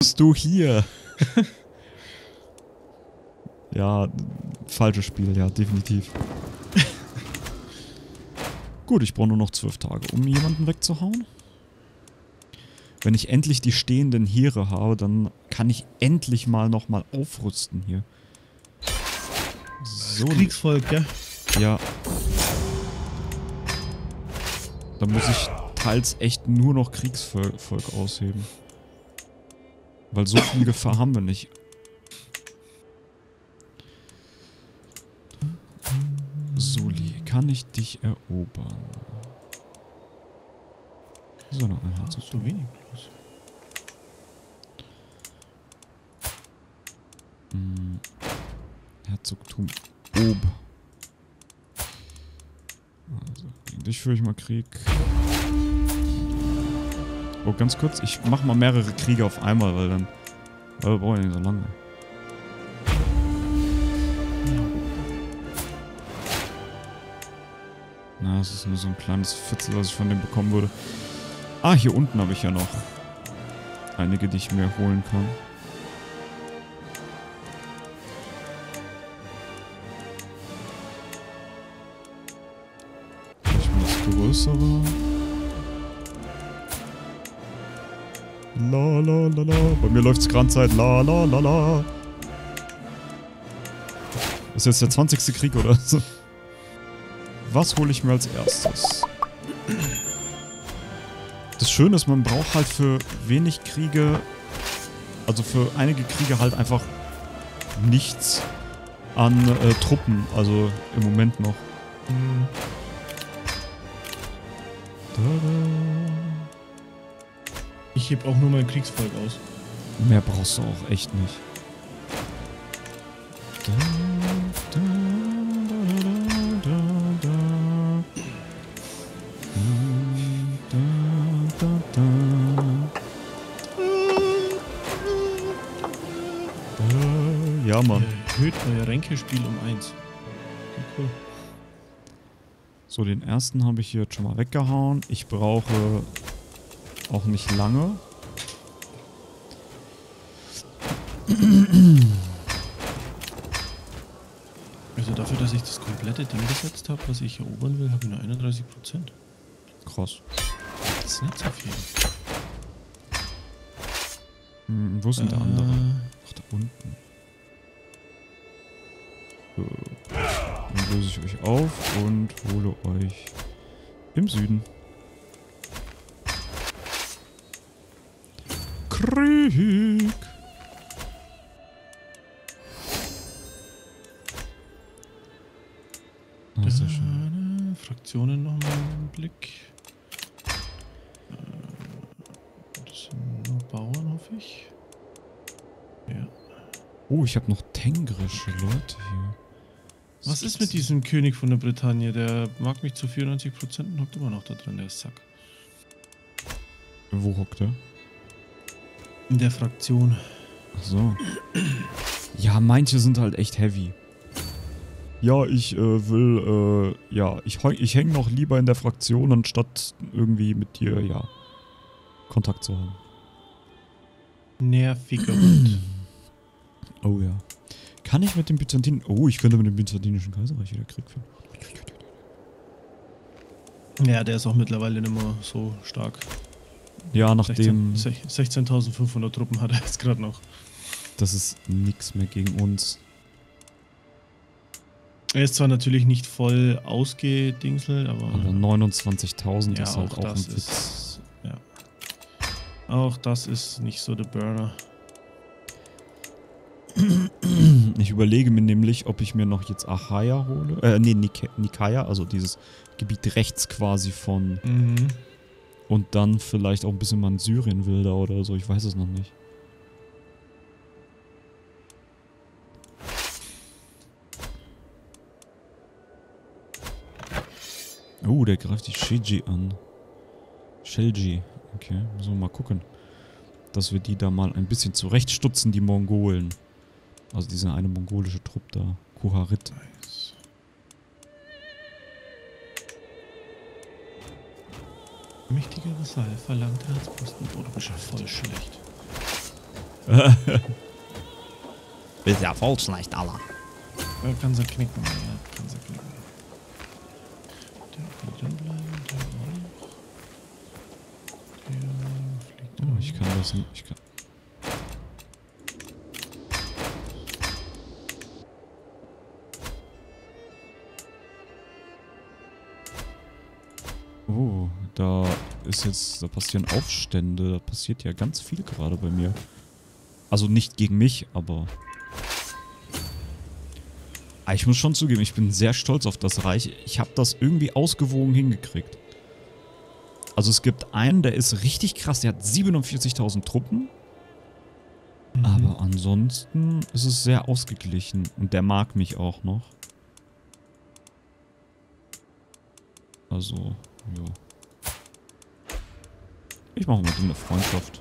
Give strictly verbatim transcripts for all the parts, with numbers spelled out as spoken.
tust du hier? Ja, falsches Spiel, ja, definitiv. Gut, ich brauche nur noch zwölf Tage, um jemanden wegzuhauen. Wenn ich endlich die stehenden Heere habe, dann kann ich endlich mal nochmal aufrüsten hier. So. Kriegsvolk, gell? Ja. Da muss ich teils echt nur noch Kriegsvolk ausheben. Weil so viel Gefahr haben wir nicht. Soli, kann ich dich erobern? So, noch ein Herz. So wenig bloß. Hm. Herzogtum Ob. Also, gegen dich führe ich mal Krieg. Oh, ganz kurz, ich mache mal mehrere Kriege auf einmal, weil dann... Weil wir brauchen ja nicht so lange. Na, das ist nur so ein kleines Fitzel, was ich von dem bekommen würde. Ah, hier unten habe ich ja noch einige, die ich mir holen kann. Ich bin das größere. La la la la. Bei mir läuft's Grandzeit. La la la la. Ist jetzt der zwanzigste Krieg oder so? Was hole ich mir als erstes? Das Schöne ist, man braucht halt für wenig Kriege, also für einige Kriege halt einfach nichts an äh, Truppen, also im Moment noch. Mhm. Ich heb auch nur mein Kriegsvolk aus. Mehr brauchst du auch echt nicht. Da, da, da, da, da, da, da, da. Ja, Mann. Erhöht euer Ränkespiel um eins. Okay, cool. So, den ersten habe ich hier jetzt schon mal weggehauen. Ich brauche auch nicht lange. Also dafür, dass ich das komplette Ding gesetzt habe, was ich erobern will, habe ich nur einunddreißig Prozent. Krass. Das ist nicht so viel. Hm, wo sind äh, der andere? Ach, da unten. So. Dann löse ich euch auf und hole euch im Süden. Krieg! Ah, sehr schön. Fraktionen nochmal im Blick. Das sind nur Bauern, hoffe ich. Ja. Oh, ich habe noch tengrische Leute hier. Was ist mit diesem König von der Bretagne? Der mag mich zu vierundneunzig Prozent und hockt immer noch da drin, der Sack. Wo hockt er? In der Fraktion. Ach so. Ja, manche sind halt echt heavy. Ja, ich äh, will, äh, ja, ich, ich hänge noch lieber in der Fraktion, anstatt irgendwie mit dir, ja, Kontakt zu haben. Nerviger Hund. Oh ja. Kann ich mit dem Byzantin... Oh, ich könnte mit dem Byzantinischen Kaiserreich wieder Krieg führen. Ja, der ist auch mittlerweile nicht mehr so stark. Ja, nachdem... sechzehntausendfünfhundert Truppen hat er jetzt gerade noch. Das ist nix mehr gegen uns. Er ist zwar natürlich nicht voll ausgedingselt, aber... Aber neunundzwanzigtausend ja, ist halt auch, auch ein das Witz. ist, ja. Auch das ist nicht so der Burner. Ich überlege mir nämlich, ob ich mir noch jetzt Achaia hole. Äh, nee, Nik Nikaia, also dieses Gebiet rechts quasi von... Mhm. Und dann vielleicht auch ein bisschen mal in Syrien will da oder so, ich weiß es noch nicht. Oh, der greift die Shiji an. Shelji. Okay, müssen wir mal gucken. Dass wir die da mal ein bisschen zurechtstutzen, die Mongolen. Also diese eine mongolische Truppe da. Kuharit. Nice. Mächtiger Vasall verlangt Herzposten. Oh, du bist ja voll schlecht. Ist ja voll schlecht, Alter. Ja, kann sie knicken, ja, kann sie knicken. Der kann drin bleiben, der auch. Der fliegt Oh, ich kann das nicht. Ich kann. Oh, da ist jetzt, da passieren Aufstände, da passiert ja ganz viel gerade bei mir. Also nicht gegen mich, aber... Ah, ich muss schon zugeben, ich bin sehr stolz auf das Reich. Ich habe das irgendwie ausgewogen hingekriegt. Also es gibt einen, der ist richtig krass, der hat siebenundvierzigtausend Truppen. Mhm. Aber ansonsten ist es sehr ausgeglichen und der mag mich auch noch. Also, ja. Ich mache mit ihm eine Freundschaft.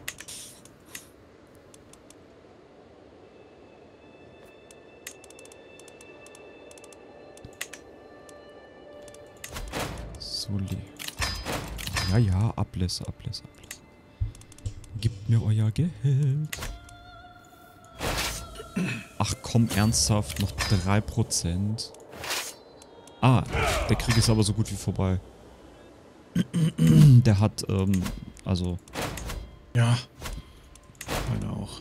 Soli. Ja, ja, Ablässe, Ablässe, Ablässe. Gebt mir euer Geld. Ach komm, ernsthaft, noch drei Prozent. Ah, der Krieg ist aber so gut wie vorbei. Der hat, ähm, also... Ja. Meine auch.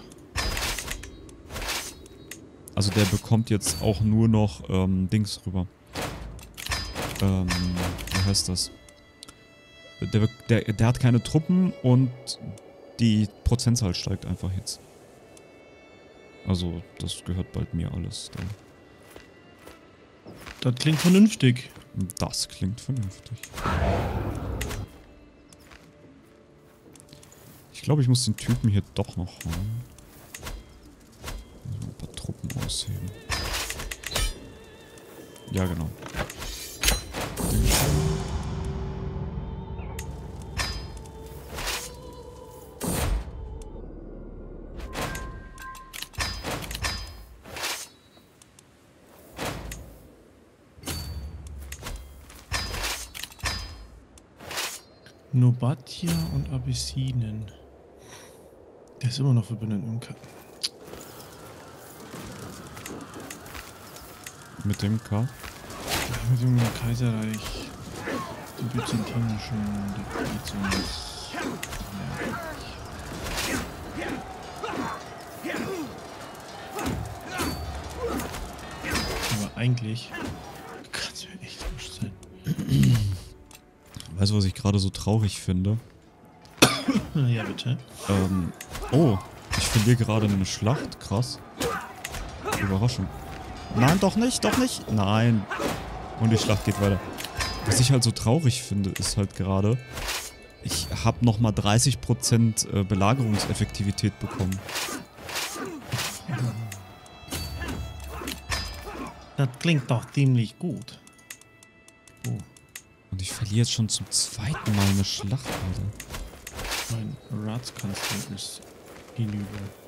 Also der bekommt jetzt auch nur noch, ähm, Dings rüber. Ähm, wie heißt das? Der, der, der hat keine Truppen und die Prozentzahl steigt einfach jetzt. Also, das gehört bald mir alles. Da. Das klingt vernünftig. Das klingt vernünftig. Ich glaube, ich muss den Typen hier doch noch haben. Also ein paar Truppen ausheben. Ja, genau. Nobatia und Abyssinen. Der ist immer noch verbündet im Ka Mit dem K? Mit dem Kaiserreich. Dem byzantinischen. Der Byzanz. Aber eigentlich kann es mir echt wurscht sein. Weißt du, was ich gerade so traurig finde? Ja, bitte. Ähm, oh, ich verliere gerade eine Schlacht. Krass. Überraschung. Nein, doch nicht, doch nicht. Nein. Und die Schlacht geht weiter. Was ich halt so traurig finde, ist halt gerade, ich habe nochmal dreißig Prozent Belagerungseffektivität bekommen. Das klingt doch ziemlich gut. Oh. Und ich verliere jetzt schon zum zweiten Mal eine Schlacht, Alter. Mein Ratskanzler ist hinüber.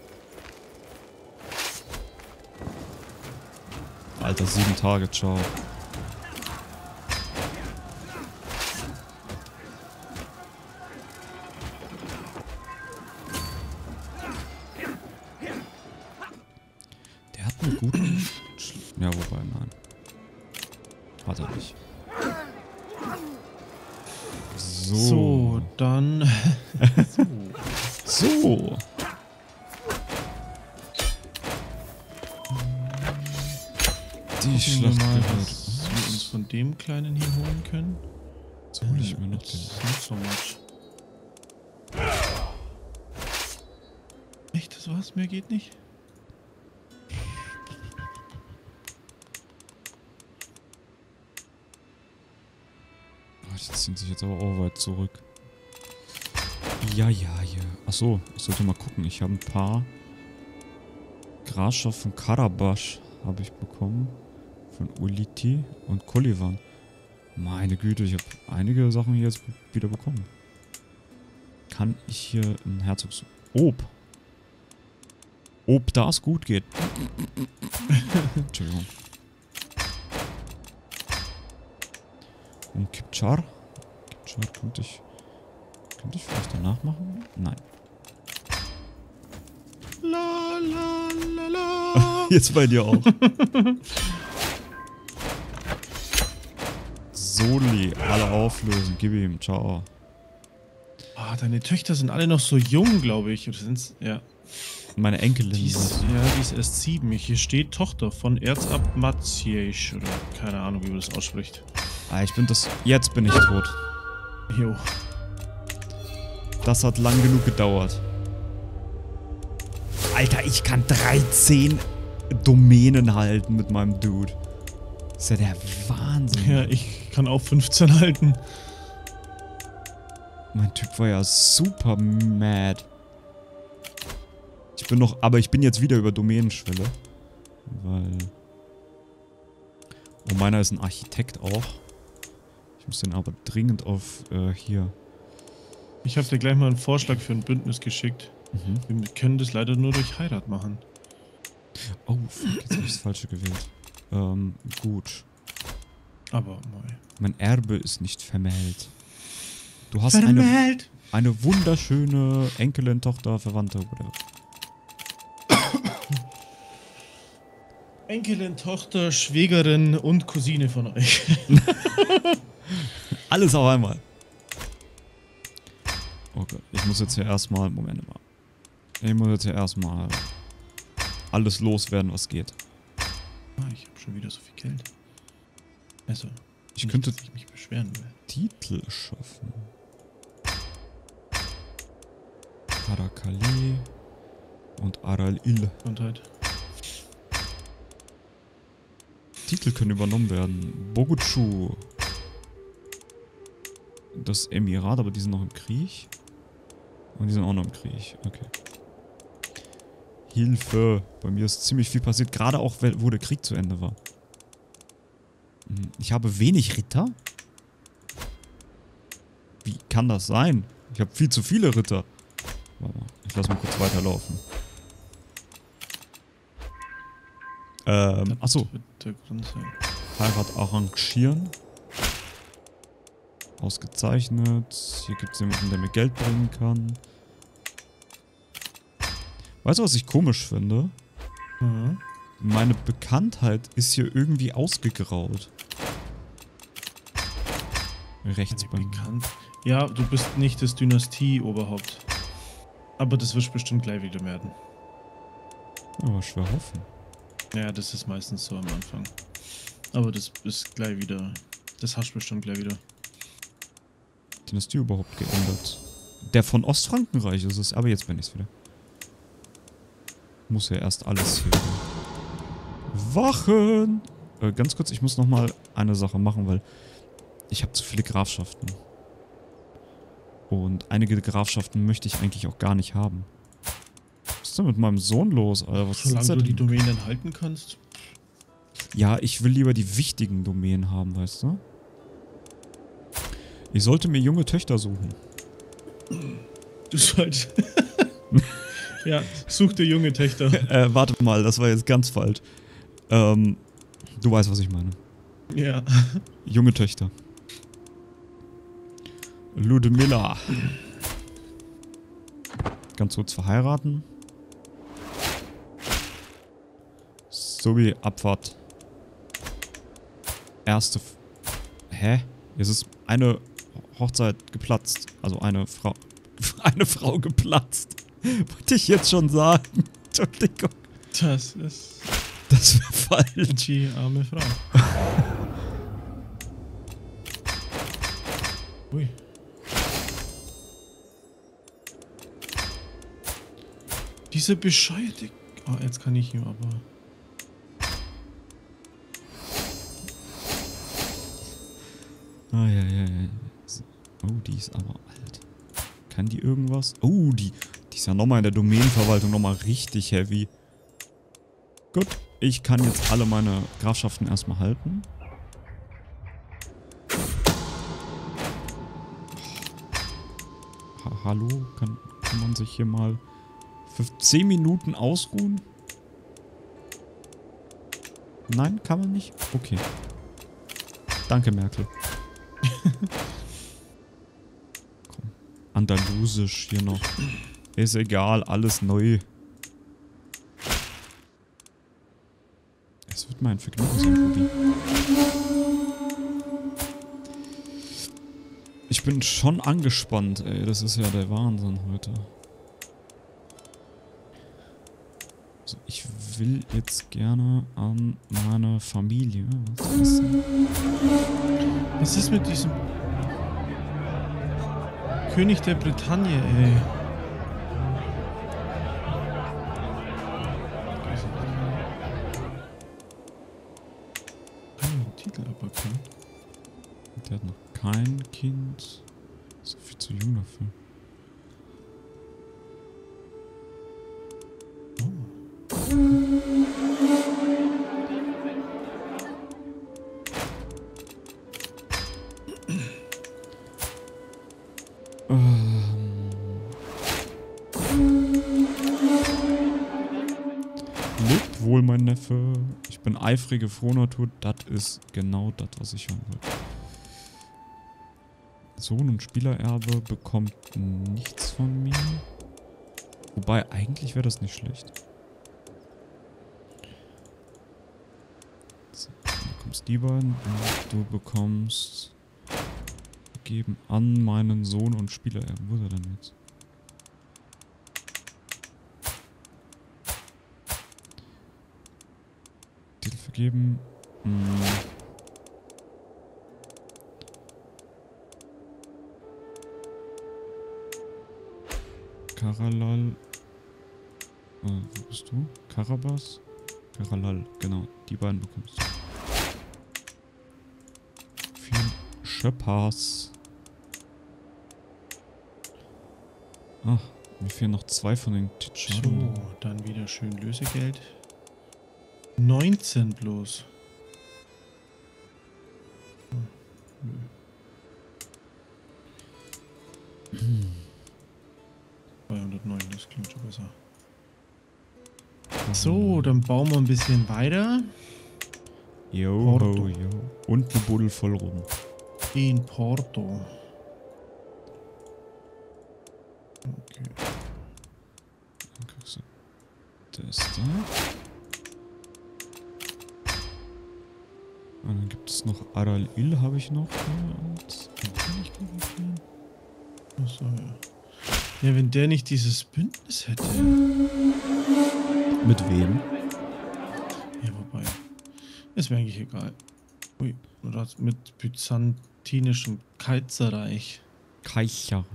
Alter, sieben Tage, ciao. Der hat einen guten... Sch ja, wobei, nein. Hat er nicht. So. So, dann... so. So. Die Schlacht mal, gehört was wir uns von dem Kleinen hier holen können. Jetzt hole ich mir noch Das den. ist nicht so much. Echt, das war's? Mehr geht nicht? Oh, die ziehen sich jetzt aber auch weit zurück. Ja, ja, ja. Achso, ich sollte mal gucken. Ich habe ein paar Grafschaft von Karabasch habe ich bekommen. Von Uliti und Kolivan. Meine Güte, ich habe einige Sachen hier jetzt wieder bekommen. Kann ich hier ein Herzogs... Ob. Ob das gut geht. Entschuldigung. Und Kipchar. Kipchar könnte ich... Könnte ich vielleicht danach machen? Nein. La, la, la, la. Jetzt bei dir auch. Soli, alle auflösen. Gib ihm, ciao. Ah, deine Töchter sind alle noch so jung, glaube ich. Oder sind's? Ja. Meine Enkelin. Die ist, ja, die ist erst sieben. Hier steht Tochter von Erzabt Maciej oder keine Ahnung, wie man das ausspricht. Ah, ich bin das. Jetzt bin ich tot. Jo. Das hat lang genug gedauert. Alter, ich kann dreizehn Domänen halten mit meinem Dude. Das ist ja der Wahnsinn. Ja, ich kann auch fünfzehn halten. Mein Typ war ja super mad. Ich bin noch, aber ich bin jetzt wieder über Domänenschwelle. Weil... Oh, meiner ist ein Architekt auch. Ich muss den aber dringend auf, äh, hier... Ich habe dir gleich mal einen Vorschlag für ein Bündnis geschickt. Mhm. Wir können das leider nur durch Heirat machen. Oh, fuck, jetzt habe ich das Falsche gewählt. Ähm, gut. Aber, moi. Mein Erbe ist nicht vermählt. Du hast eine, eine wunderschöne Enkelin, Tochter, Verwandte, oder? Enkelin, Tochter, Schwägerin und Cousine von euch. Alles auf einmal. Okay, ich muss jetzt hier erstmal... Moment mal. Ich muss jetzt hier erstmal alles loswerden, was geht. Ah, ich habe schon wieder so viel Geld. Also, ich nicht, könnte dass ich mich beschweren will. Titel schaffen. Karakali und Aral-Il. Und halt. Titel können übernommen werden. Boguchu. Das Emirat, aber die sind noch im Krieg. Und die sind auch noch im Krieg. Okay. Hilfe. Bei mir ist ziemlich viel passiert. Gerade auch, wo der Krieg zu Ende war. Ich habe wenig Ritter? Wie kann das sein? Ich habe viel zu viele Ritter. Warte mal. Ich lasse mal kurz weiterlaufen. Ähm, achso. Heirat arrangieren. Ausgezeichnet. Hier gibt es jemanden, der mir Geld bringen kann. Weißt du, was ich komisch finde? Mhm. Meine Bekanntheit ist hier irgendwie ausgegraut. Rechts bei mir. Bekannt. Ja, du bist nicht das Dynastie-Oberhaupt. Aber das wirst bestimmt gleich wieder werden. Aber schwer hoffen. Ja, das ist meistens so am Anfang. Aber das ist gleich wieder. Das hast du bestimmt gleich wieder. Dynastie überhaupt geändert? Der von Ostfrankenreich ist es, aber jetzt bin ich es wieder. Muss ja erst alles hier. Wachen! Äh, ganz kurz, ich muss nochmal eine Sache machen, weil ich habe zu viele Grafschaften. Und einige Grafschaften möchte ich eigentlich auch gar nicht haben. Was ist denn mit meinem Sohn los, Alter? Was Solange ist du denn? die Domänen halten kannst. Ja, ich will lieber die wichtigen Domänen haben, weißt du? Ich sollte mir junge Töchter suchen. Du sollst. Ja, such dir junge Töchter. äh, warte mal, das war jetzt ganz falsch. Ähm, du weißt, was ich meine. Ja. Junge Töchter. Ludmilla. Ganz kurz verheiraten. Sowie Abfahrt. Erste... F Hä? Es ist eine Hochzeit geplatzt. Also eine Frau... Eine Frau geplatzt. Wollte ich jetzt schon sagen. Entschuldigung. Das ist... Das wäre falsch. Die arme Frau. Ui. Diese bescheuerte... Oh, jetzt kann ich ihm aber... Ah, ja, ja, ja. Oh, die ist aber alt. Kann die irgendwas? Oh, die, die ist ja nochmal in der Domänenverwaltung nochmal richtig heavy. Gut, ich kann jetzt alle meine Grafschaften erstmal halten. Ha Hallo? Kann, kann man sich hier mal für zehn Minuten ausruhen? Nein, kann man nicht? Okay. Danke, Merkel. Komm. Andalusisch hier noch. Ist egal, alles neu. Das wird mein Vergnügen sein, Tobi. Ich bin schon angespannt, ey. Das ist ja der Wahnsinn heute. Also ich will jetzt gerne an meine Familie. Was ist das denn? Was ist mit diesem König der Bretagne, ey? Kann ich den Titel aberkennen? Der hat noch kein Kind. Ist viel zu jung dafür. Ähm. Lebt wohl, mein Neffe. Ich bin eifrige Frohnatur. Das ist genau das, was ich hören will. Sohn und Spielererbe bekommt nichts von mir. Wobei, eigentlich wäre das nicht schlecht. So, du bekommst die beiden und du bekommst... Geben an meinen Sohn und Spielererben. Wo ist er denn jetzt? Titel vergeben. Hm. Karalal. Äh, wo bist du? Karabas? Karalal, genau. Die beiden bekommst du. Viel Schöppers. Ach, mir fehlen noch zwei von den Titschen. So, dann wieder schön Lösegeld. neunzehn bloß. Hm, nö. zweihundertneun, das klingt schon besser. So, dann bauen wir ein bisschen weiter. Jo, Porto. ho, jo. Und eine Buddel voll rum. In Porto. Okay. Dann kriegst du das da. Und dann gibt es noch Aral-Il, habe ich noch. Und den kann ich konvertieren. Achso, ja. Ja, wenn der nicht dieses Bündnis hätte. Mit wem? Ja, wobei. Ist mir eigentlich egal. Ui, oder mit byzantinischem Kaiserreich. Kaiserreich.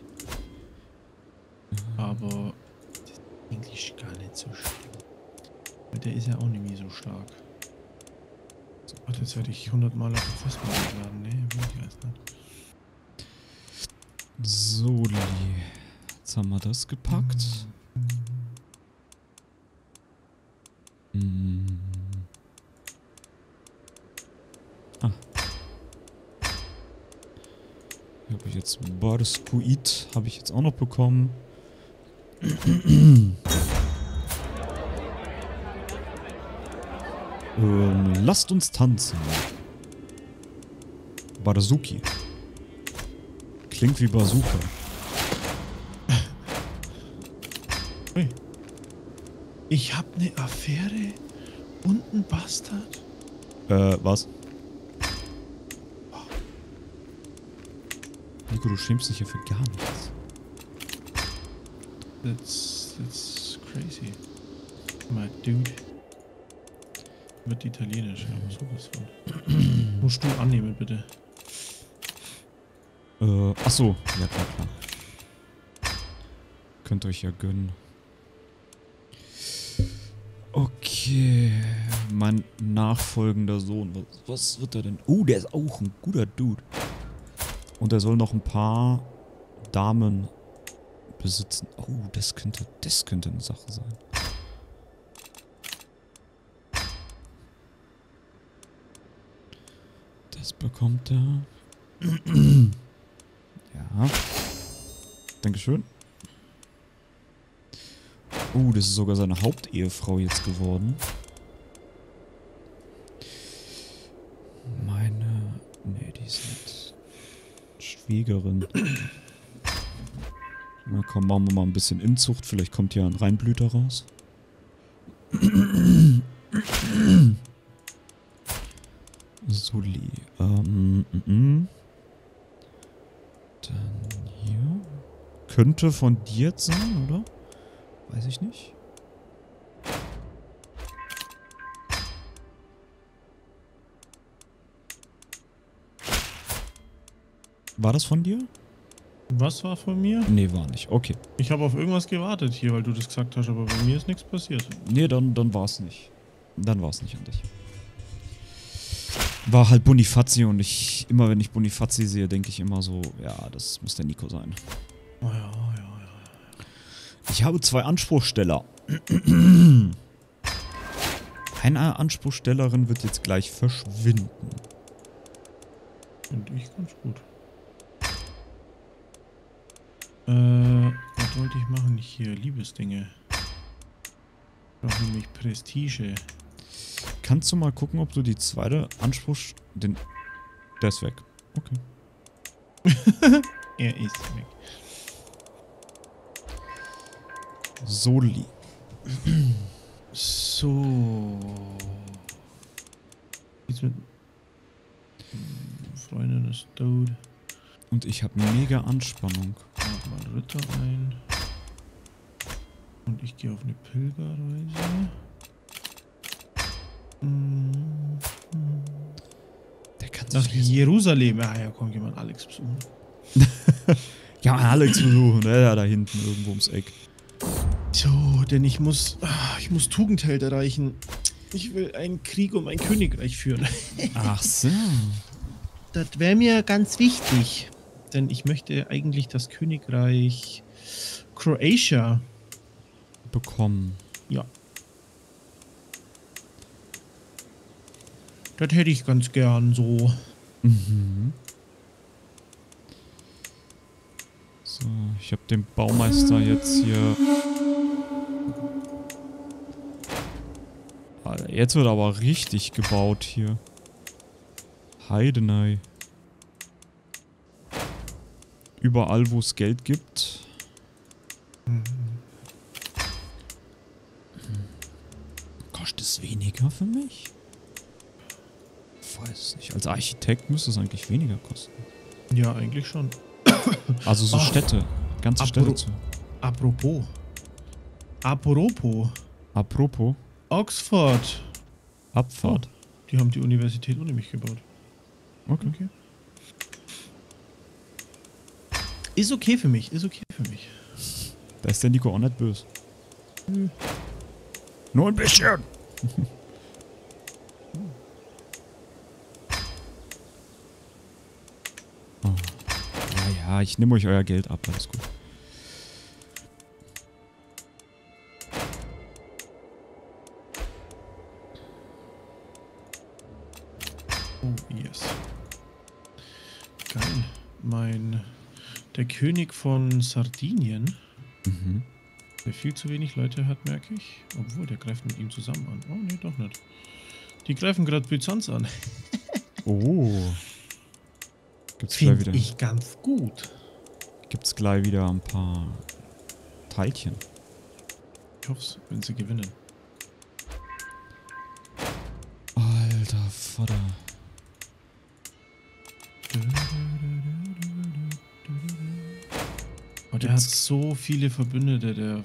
Aber das ist eigentlich gar nicht so schlimm. Weil der ist ja auch nicht mehr so stark. So, warte, jetzt werde ich hundert Mal auf den Festplatte geladen. Nee, will ich erst nicht. So, Lili. Jetzt haben wir das gepackt. Mhm. Ah. Hier habe ich jetzt Barskuit, habe ich jetzt auch noch bekommen. ähm, lasst uns tanzen. Barzuki. Klingt wie Bazooka. Ui. Ich hab ne Affäre und einen Bastard. Äh, was? Nico, du schämst dich hier für gar nichts. That's, that's crazy. My dude. Wird italienisch, aber sowas von. Musst du annehmen, bitte. Äh, achso. Ja, klar, klar. Könnt ihr euch ja gönnen. Okay. Mein nachfolgender Sohn. Was, was wird er denn? Oh, der ist auch ein guter Dude. Und er soll noch ein paar Damen besitzen. Oh, das könnte, das könnte eine Sache sein. Das bekommt er. Ja. Dankeschön. Oh, das ist sogar seine Hauptehefrau jetzt geworden. Meine... Nee, die ist nicht... Schwiegerin. Na komm, machen wir mal ein bisschen Inzucht. Vielleicht kommt hier ein Reinblüter raus. Soli. Ähm, m -m. Dann hier. Könnte von dir jetzt sein, oder? Weiß ich nicht. War das von dir? Was war von mir? Nee, war nicht. Okay. Ich habe auf irgendwas gewartet hier, weil du das gesagt hast, aber bei mir ist nichts passiert. Nee, dann, dann war es nicht. Dann war es nicht an dich. War halt Bonifazzi und ich, immer wenn ich Bonifazzi sehe, denke ich immer so, ja, das muss der Nico sein. Oh ja, ja, ja. Ich habe zwei Anspruchsteller. Eine Anspruchstellerin wird jetzt gleich verschwinden. Finde ich ganz gut. Äh, was wollte ich machen? Hier, Liebesdinge. Ich brauche nämlich Prestige. Kannst du mal gucken, ob du die zweite Anspruch... Den, der ist weg. Okay. Er ist weg. Soli. So. Jetzt mit... Freundin ist tot. Und ich habe mega Anspannung. Lad mal Ritter ein. Und ich gehe auf eine Pilgerreise. Mhm. Der kann Nach Jerusalem. Ah ja, komm, geh mal Alex besuchen. Ja, Alex besuchen, ne? Da hinten irgendwo ums Eck. So, denn ich muss, ah, ich muss Tugendheld erreichen. Ich will einen Krieg um ein Königreich führen. Ach so. Das wäre mir ganz wichtig. Denn ich möchte eigentlich das Königreich Croatia Bekommen. Ja. Das hätte ich ganz gern so. Mhm. So, ich habe den Baumeister jetzt hier... Alter, jetzt wird aber richtig gebaut hier. Heidenei. Überall, wo es Geld gibt. Mhm. Kostet es weniger für mich? Ich weiß es nicht. Als Architekt müsste es eigentlich weniger kosten. Ja, eigentlich schon. Also so Ach, Städte. Ganze apro- Städte zu. Apropos. Apropos. Apropos. Oxford. Abfahrt. Oh, die haben die Universität ohne mich gebaut. Okay. Okay. Ist okay für mich, ist okay für mich. Da ist der Nico auch nicht böse. Hm. Nur ein bisschen. Oh. Ja, ja, ich nehme euch euer Geld ab, alles gut. Oh, yes. Geil. Mein... Der König von Sardinien, Mhm. der viel zu wenig Leute hat, merke ich. Obwohl, der greift mit ihm zusammen an. Oh, nee, doch nicht. Die greifen gerade Byzanz an. Oh. Gibt's gleich Finde wieder, ich ganz gut. gibt's gleich wieder ein paar Teilchen. Ich hoffe es, wenn sie gewinnen. Alter Vater. Oh, der hat so viele Verbündete, der...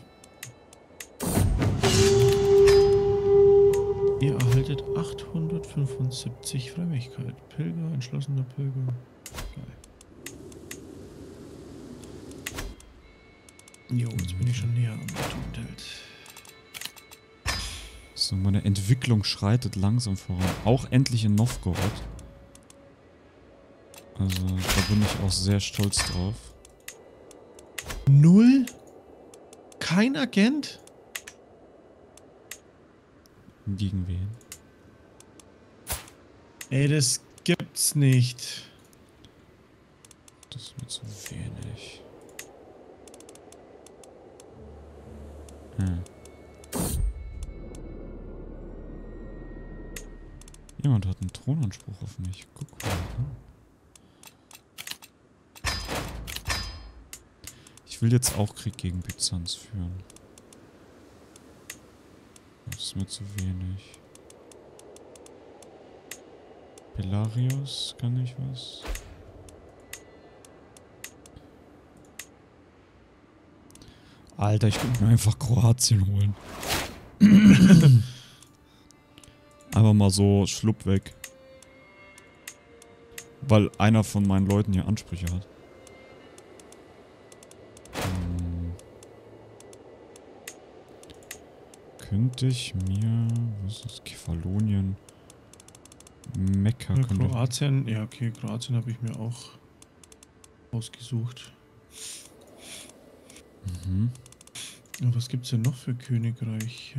Ihr erhaltet achthundertfünfundsiebzig Frömmigkeit. Pilger, entschlossener Pilger. Geil. Jo, jetzt bin ich schon näher am Tugendheld. So, meine Entwicklung schreitet langsam voran. Auch endlich in Novgorod. Also, da bin ich auch sehr stolz drauf. Null? Kein Agent? Gegen wen? Ey, das gibt's nicht. Das ist mir zu wenig. Hm. Jemand hat einen Thronanspruch auf mich. Guck mal. Hm. Ich will jetzt auch Krieg gegen Byzanz führen. Das ist mir zu wenig. Hilarius, kann ich was? Alter, ich könnte mir einfach Kroatien holen. Einfach mal so schlupp weg. Weil einer von meinen Leuten hier Ansprüche hat. Hm. Könnte ich mir... Was ist das? Kefalonien? Mekka Ja, könnte... Kroatien, ja okay, Kroatien habe ich mir auch ausgesucht. Mhm. Und was gibt's denn noch für Königreiche?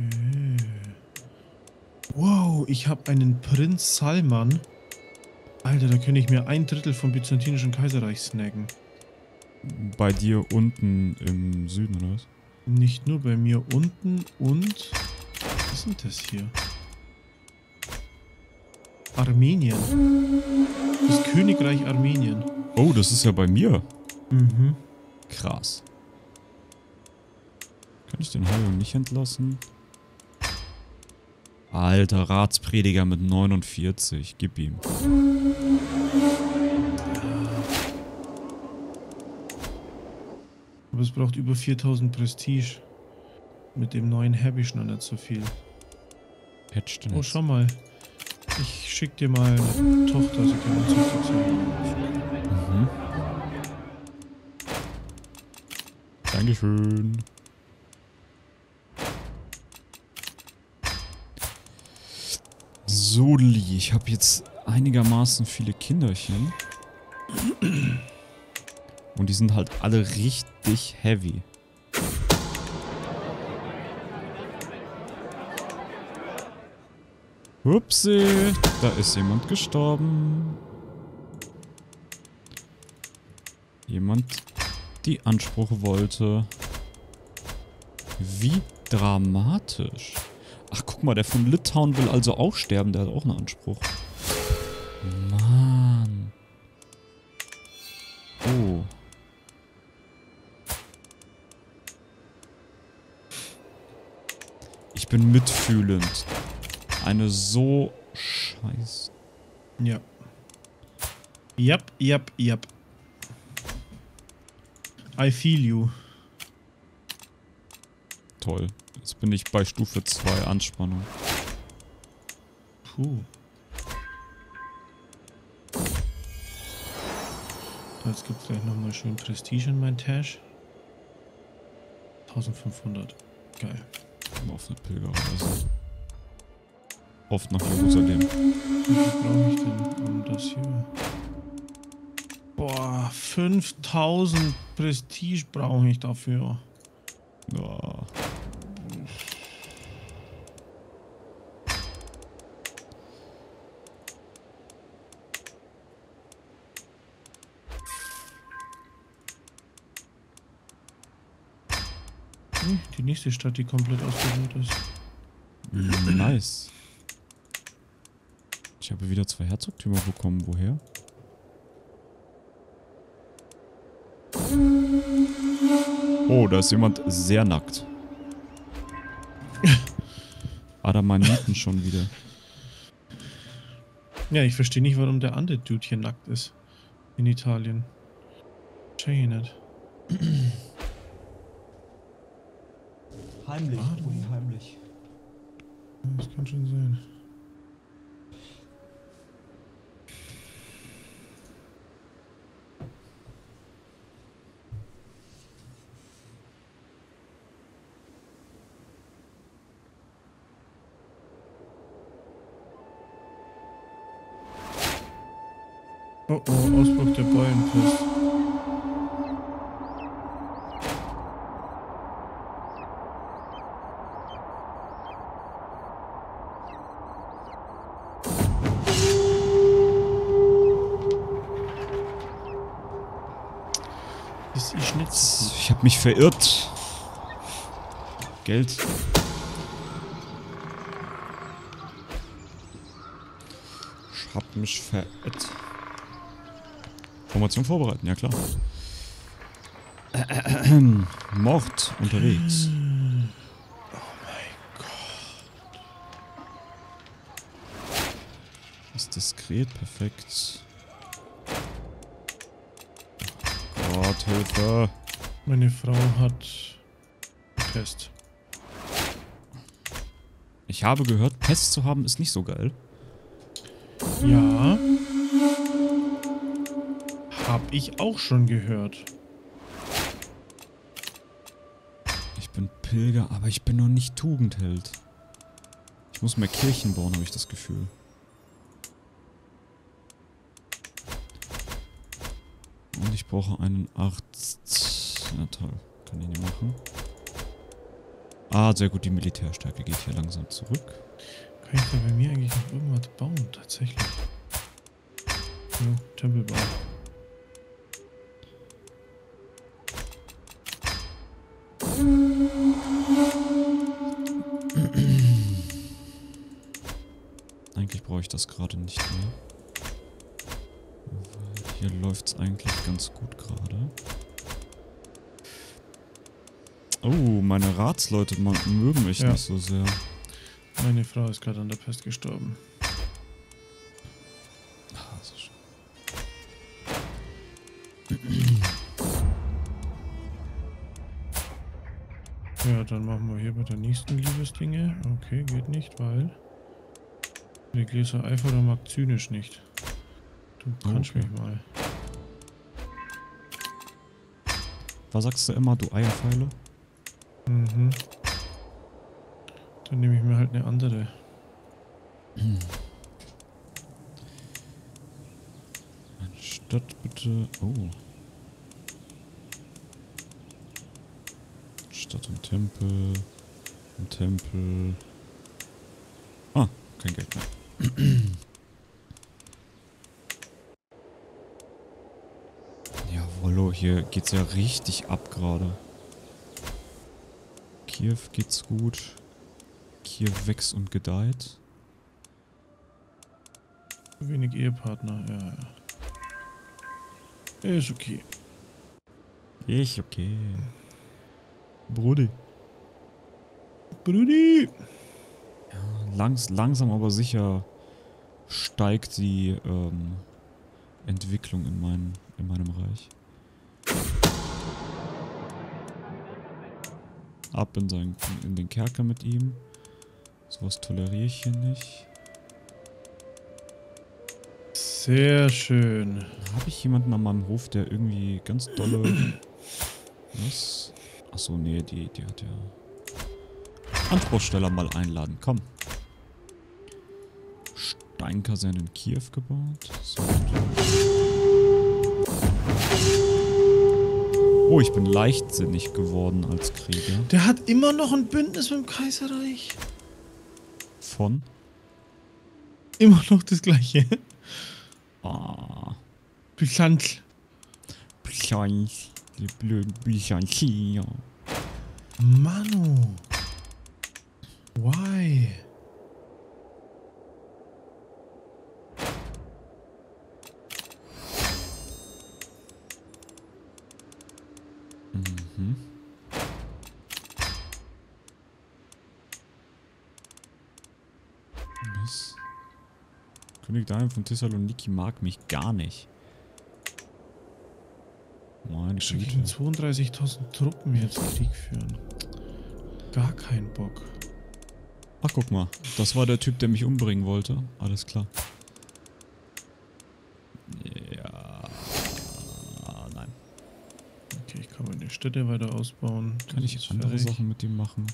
Wow, ich habe einen Prinz Salman. Alter, da könnte ich mir ein Drittel vom Byzantinischen Kaiserreich snacken. Bei dir unten im Süden, oder was? Nicht nur bei mir unten und... Was ist denn das hier? Armenien. Das Königreich Armenien. Oh, das ist ja bei mir. Mhm. Krass. Kann ich den Hajo nicht entlassen? Alter, Ratsprediger mit neunundvierzig. Gib ihm. Aber es braucht über viertausend Prestige. Mit dem neuen habe ich noch nicht so viel. Patch den Oh, jetzt. schau mal. Ich schick dir mal eine Tochter, sie kann uns Tochter zeigen. Mhm. Dankeschön. So, Li, ich habe jetzt einigermaßen viele Kinderchen. Und die sind halt alle richtig heavy. Upsi, da ist jemand gestorben. Jemand, die Anspruch wollte. Wie dramatisch. Ach, guck mal, der von Litauen will also auch sterben. Der hat auch einen Anspruch. Mann. Oh. Ich bin mitfühlend. Eine so scheiß... Ja. Yep, yep, yep. I feel you. Toll. Jetzt bin ich bei Stufe zwei Anspannung. Puh. Jetzt gibt es gleich nochmal schön Prestige in mein Tasch. eintausendfünfhundert. Geil. Auf eine Pilgerreise. Oft nach Jerusalem. Wie viel brauche ich denn um das hier? Boah, fünftausend Prestige brauche ich dafür. Ja. Hm, die nächste Stadt, die komplett ausgesucht ist. Nice. Ich habe wieder zwei Herzogtümer bekommen. Woher? Oh, da ist jemand sehr nackt. Adamaniten schon wieder. Ja, ich verstehe nicht, warum der andere Dude hier nackt ist. In Italien. Verstehe ich nicht. Heimlich, Warum? unheimlich. Das kann schon sein. Oh oh, Ausbruch der Beulenpest. Das ist nicht so gut. Ich habe mich verirrt. Geld. Ich hab mich verirrt. Formation vorbereiten, ja klar. Mord unterwegs. ist diskret, perfekt. Gott, Hilfe. Meine Frau hat Pest. Ich habe gehört, Pest zu haben ist nicht so geil. Ja. Hab ich auch schon gehört. Ich bin Pilger, aber ich bin noch nicht Tugendheld. Ich muss mehr Kirchen bauen, habe ich das Gefühl. Und ich brauche einen Arzt. Ja, toll. Kann ich nicht machen. Ah, sehr gut. Die Militärstärke geht hier langsam zurück. Kann ich da bei mir eigentlich noch irgendwas bauen? Tatsächlich. Ja, Tempelbau. Eigentlich brauche ich das gerade nicht mehr. Weil hier läuft es eigentlich ganz gut gerade. Oh, meine Ratsleute mögen mich Ja. nicht so sehr. Meine Frau ist gerade an der Pest gestorben. Ah, so schön. Ja, dann machen wir hier bei der nächsten Liebesdinge. Okay, geht nicht, weil der Gläser Eifer mag zynisch nicht. Du kannst Okay. mich mal. Was sagst du immer, du Eierpfeile? Mhm. Dann nehme ich mir halt eine andere. Stadt bitte. Oh. Stadt und Tempel. Und Tempel. Ah, kein Geld mehr. Jawollo, hier geht's ja richtig ab gerade. Kiew geht's gut. Kiew wächst und gedeiht. Wenig Ehepartner, ja, ja. Ist okay. Ich, okay. Brudi. Brudi! Ja, langs, langsam aber sicher steigt die ähm, Entwicklung in, mein, in meinem Reich. Ab in, sein, in den Kerker mit ihm. Sowas toleriere ich hier nicht. Sehr schön. Habe ich jemanden an meinem Hof, der irgendwie ganz dolle... Was? Achso, nee, die, die hat ja... Anspruchssteller mal einladen, komm. Steinkaserne in Kiew gebaut. So. Oh, ich bin leichtsinnig geworden als Krieger. Der hat immer noch ein Bündnis mit dem Kaiserreich. Von? Immer noch das gleiche. Ah. Byzanz. Byzanz. Die blöden Byzantier. Manu. Why? Mhm. Was? König Daniel von Thessaloniki mag mich gar nicht. Meine Schicke ich Güte. mit zweiunddreißigtausend Truppen jetzt Krieg führen? Gar keinen Bock. Ach, guck mal. Das war der Typ, der mich umbringen wollte. Alles klar. Ja. Nein. Okay, ich kann meine Städte weiter ausbauen. Das Kann ich ist andere fertig. Sachen mit ihm machen?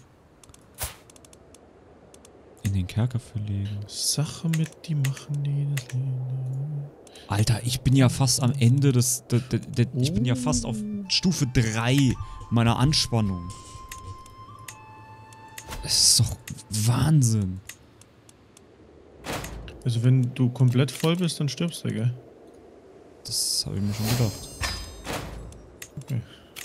In den Kerker verlegen. Sache mit die machen die das Leben. Alter, ich bin ja fast am Ende des... De, de, de, ich bin ja fast auf Stufe drei meiner Anspannung. Das ist doch Wahnsinn. Also wenn du komplett voll bist, dann stirbst du, gell? Das habe ich mir schon gedacht. Okay.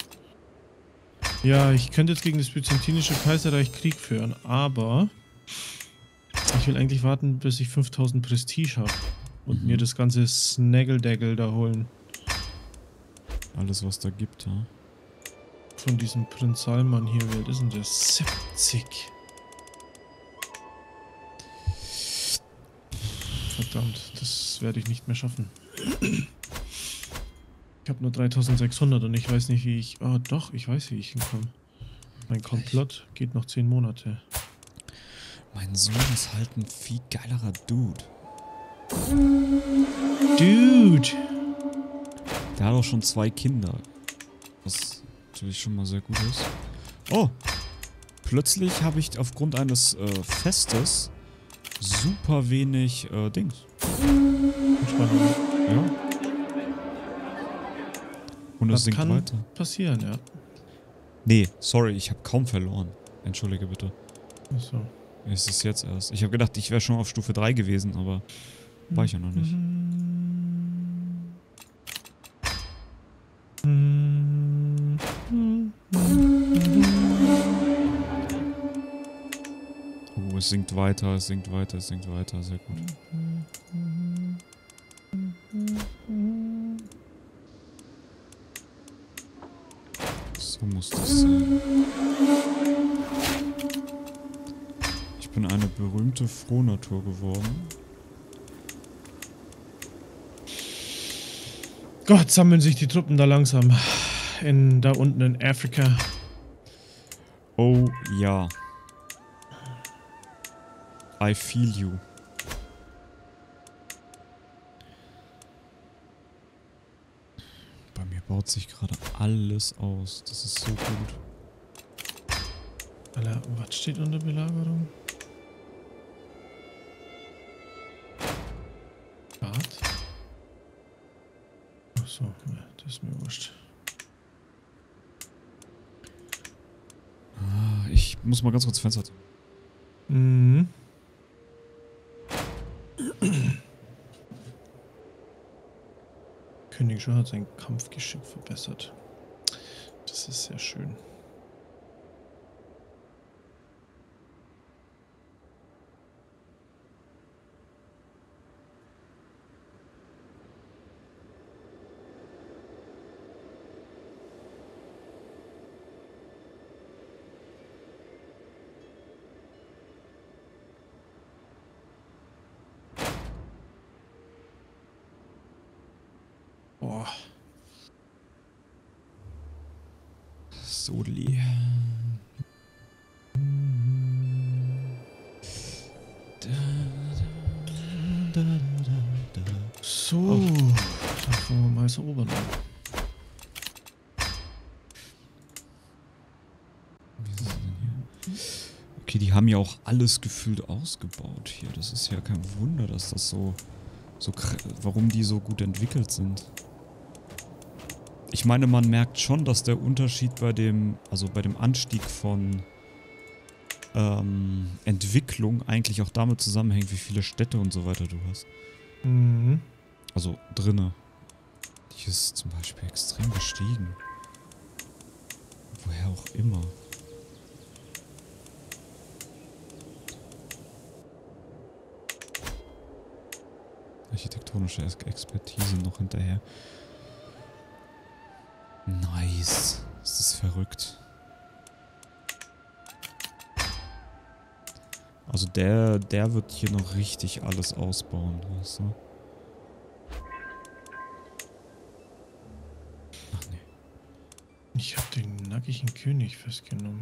Ja, ich könnte jetzt gegen das Byzantinische Kaiserreich Krieg führen, aber ich will eigentlich warten, bis ich fünftausend Prestige habe und Mhm. mir das ganze Snaggle-Daggle da holen. Alles, was da gibt, ja. Von diesem Prinz Salman hier, wie alt ist denn der? siebzig. Verdammt, das werde ich nicht mehr schaffen. Ich habe nur dreitausendsechshundert und ich weiß nicht, wie ich... Oh, doch, ich weiß, wie ich hinkomme. Mein Komplott geht noch zehn Monate. Mein Sohn ist halt ein viel geilerer Dude. Dude! Der hat auch schon zwei Kinder. Was natürlich schon mal sehr gut ist. Oh! Plötzlich habe ich aufgrund eines äh, Festes super wenig äh, Dings. Entspannung. Ja. Und es Das sinkt kann weiter. passieren, ja. Nee, sorry, ich habe kaum verloren. Entschuldige bitte. Achso. Es ist jetzt erst. Ich habe gedacht, ich wäre schon auf Stufe drei gewesen, aber war ich ja noch nicht. Oh, es sinkt weiter, es sinkt weiter, es sinkt weiter. Sehr gut. So muss das sein. Ich bin eine berühmte Frohnatur geworden. Gott, sammeln sich die Truppen da langsam. In, da unten in Afrika. Oh ja. I feel you. Bei mir baut sich gerade alles aus. Das ist so gut. Alter, was steht unter Belagerung? Bad? Achso, ja, das ist mir wurscht. Ah, ich muss mal ganz kurz Fenster zu. Mhm. König Joa hat sein Kampfgeschick verbessert. Das ist sehr schön. Boah. Soli. So, oh. Dann fangen wir mal so oben an. Okay, die haben ja auch alles gefühlt ausgebaut hier. Das ist ja kein Wunder, dass das so... so warum die so gut entwickelt sind. Ich meine, man merkt schon, dass der Unterschied bei dem... also bei dem Anstieg von... Ähm, Entwicklung eigentlich auch damit zusammenhängt, wie viele Städte und so weiter du hast. Mhm. Also drinne. Die ist zum Beispiel extrem gestiegen. Woher auch immer. Architektonische Expertise noch hinterher. Nice. Das ist verrückt. Also der, der wird hier noch richtig alles ausbauen, weißt du? Ach nee. Ich hab den nackigen König festgenommen.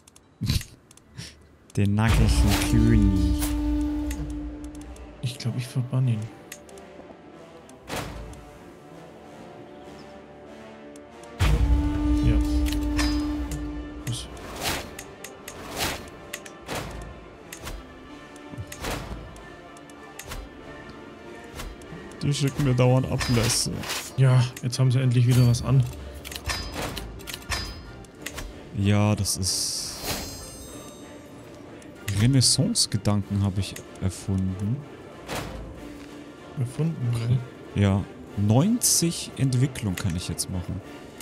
Den nackigen König. Ich glaube, ich verbann ihn. Ja. Was? Die schicken mir dauernd Ablässe. Ja, jetzt haben sie endlich wieder was an. Ja, das ist... Renaissance-Gedanken habe ich erfunden. Erfunden, ne? Ja, neunzig Entwicklung kann ich jetzt machen.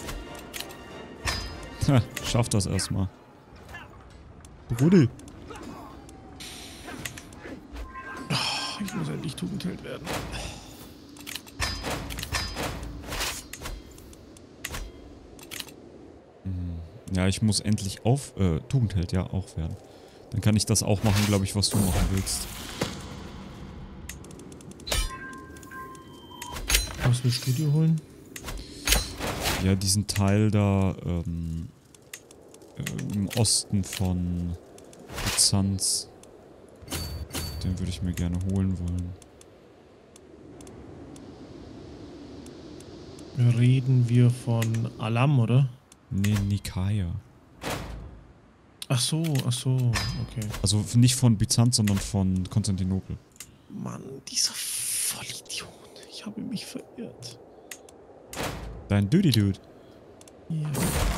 Ha, schaff das erstmal. Brudi. Oh, ich muss endlich Tugendheld werden. Ja, ich muss endlich auf... Äh, Tugendheld, ja, auch werden. Dann kann ich das auch machen, glaube ich, was du machen willst. Was willst du dir holen? Ja, diesen Teil da ähm, äh, im Osten von Byzanz. Den würde ich mir gerne holen wollen. Reden wir von Alam, oder? Nee, Nikaia. Ach so, ach so, okay. Also nicht von Byzanz, sondern von Konstantinopel. Mann, dieser Vollidiot. Ich habe mich verirrt. Dein Duty-Dude. Ja.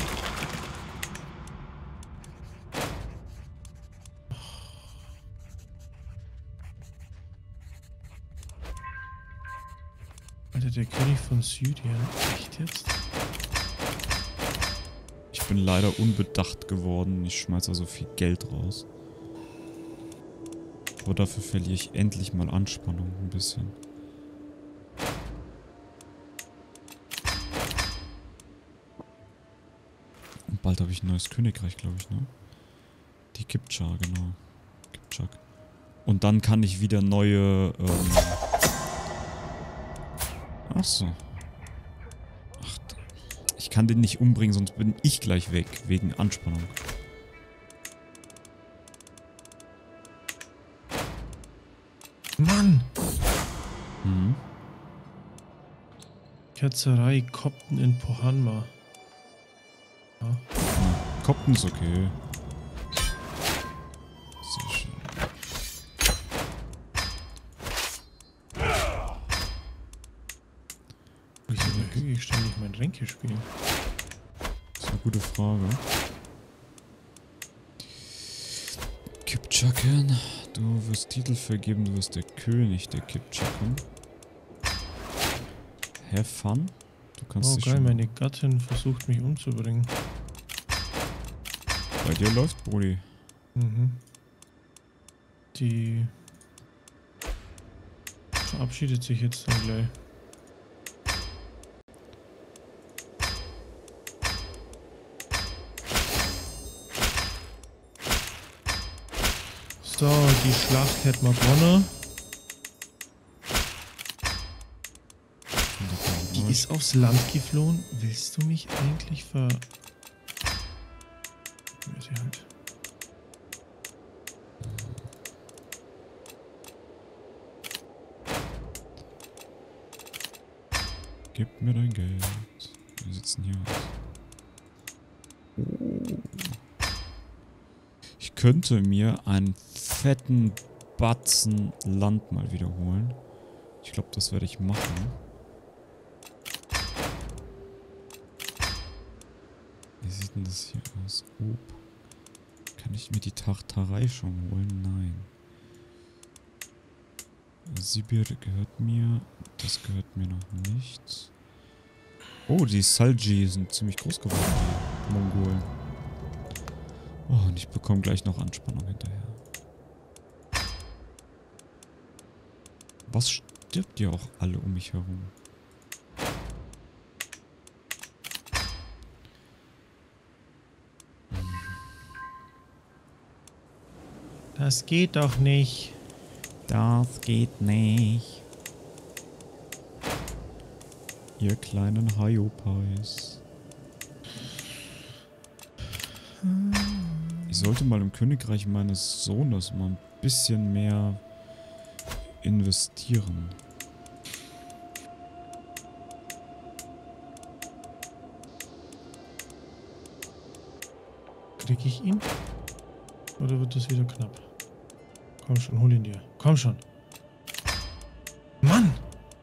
Alter, der König von Syrien. Echt jetzt? Ich bin leider unbedacht geworden. Ich schmeiß also viel Geld raus. Aber dafür verliere ich endlich mal Anspannung ein bisschen. Und bald habe ich ein neues Königreich, glaube ich, ne? Die Kipchak, genau. Kipchak. Und dann kann ich wieder neue, ähm... Ach so. Ach, ich kann den nicht umbringen, sonst bin ich gleich weg, wegen Anspannung. Mann! Mhm. Ketzerei Kopten in Pohanma. Ja. Ja, Kopten ist okay. Sehr schön. Wieso erhöhe ich ständig mein Ränkespiel? Das ist eine gute Frage. Kipchaken. Du wirst Titel vergeben, du wirst der König der Kipchaken. Have fun. Du kannst Oh dich geil, schon... meine Gattin versucht mich umzubringen. Bei dir läuft, Brudi. Mhm. Die verabschiedet sich jetzt dann gleich. So, die Schlacht hätten wir gewonnen. Die ist aufs Land geflohen. Willst du mich eigentlich ver... Ja, sie halt. Gib mir dein Geld. Wir sitzen hier aus. Oh. Ich könnte mir einen fetten Batzen Land mal wiederholen. Ich glaube, das werde ich machen. Wie sieht denn das hier aus? Oh. Kann ich mir die Tachterei schon holen? Nein. Sibir gehört mir. Das gehört mir noch nicht. Oh, die Salji sind ziemlich groß geworden, die Mongolen. Oh, und ich bekomme gleich noch Anspannung hinterher. Was stirbt ihr auch alle um mich herum? Das geht doch nicht. Das geht nicht. Ihr kleinen Hyopies. Ich sollte mal im Königreich meines Sohnes mal ein bisschen mehr investieren. Krieg ich ihn? Oder wird das wieder knapp? Komm schon, hol ihn dir. Komm schon. Mann!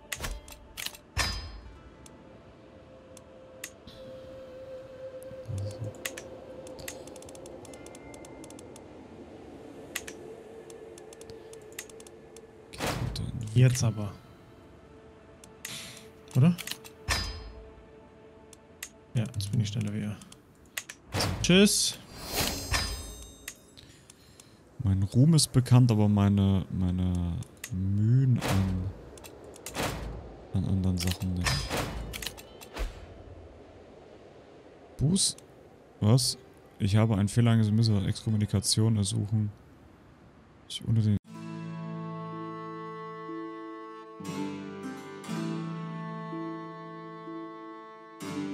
Jetzt aber. Oder? Ja, jetzt bin ich schneller wie er. Tschüss. Mein Ruhm ist bekannt, aber meine, meine Mühen an, an anderen Sachen nicht. Buß? Was? Ich habe einen Fehler angesehen, müsse Exkommunikation ersuchen. Ich unter den Ciao.